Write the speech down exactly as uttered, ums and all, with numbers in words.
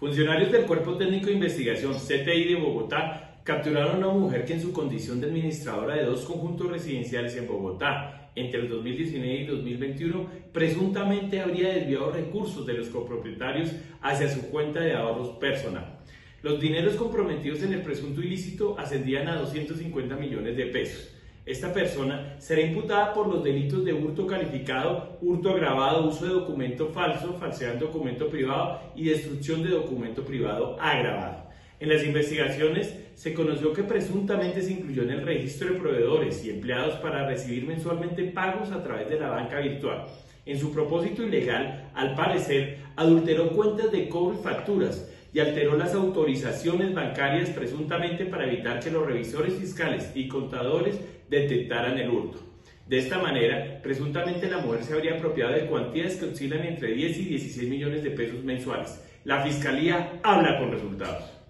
Funcionarios del Cuerpo Técnico de Investigación, C T I de Bogotá, capturaron a una mujer que en su condición de administradora de dos conjuntos residenciales en Bogotá, entre el dos mil diecinueve y dos mil veintiuno, presuntamente habría desviado recursos de los copropietarios hacia su cuenta de ahorros personal. Los dineros comprometidos en el presunto ilícito ascendían a doscientos cincuenta millones de pesos. Esta persona será imputada por los delitos de hurto calificado, hurto agravado, uso de documento falso, falsedad en documento privado y destrucción de documento privado agravado. En las investigaciones se conoció que presuntamente se incluyó en el registro de proveedores y empleados para recibir mensualmente pagos a través de la banca virtual. En su propósito ilegal, al parecer, adulteró cuentas de cobro y facturas y alteró las autorizaciones bancarias presuntamente para evitar que los revisores fiscales y contadores detectaran el hurto. De esta manera, presuntamente la mujer se habría apropiado de cuantías que oscilan entre diez y dieciséis millones de pesos mensuales. La Fiscalía habla con resultados.